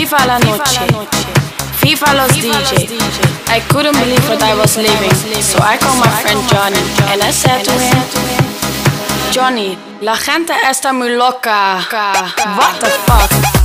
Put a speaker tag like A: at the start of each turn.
A: Viva la noche, viva los DJ. I couldn't believe what I was living, so I called my friend Johnny and I said to him, Johnny, la gente está muy loca. What the fuck?